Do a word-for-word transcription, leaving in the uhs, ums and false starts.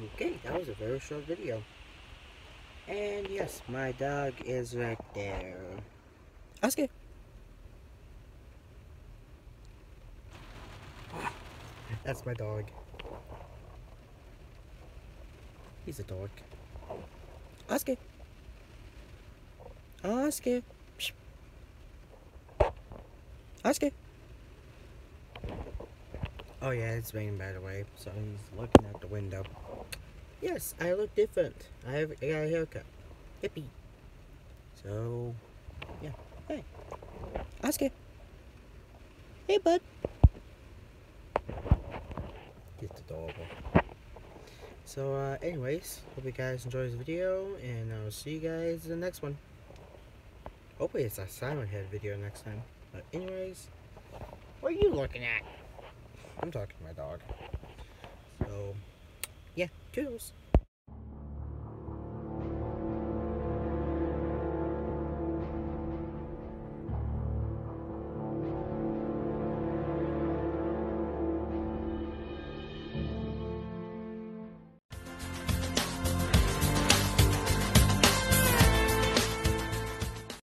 Okay, that was a very short video. And yes, my dog is right there. Oscar! That's my dog. He's a dog. Oscar! Oscar! Psh. Oscar! Oh yeah, it's raining by the way, so he's looking out the window. Yes, I look different. I have I got a haircut. Hippie. So, yeah. Hey. Oscar. Hey, bud. It's adorable. So, uh, anyways, hope you guys enjoyed this video, and I'll see you guys in the next one. Hopefully it's a Silent Head video next time. But anyways, what are you looking at? I'm talking to my dog. So, yeah, toodles.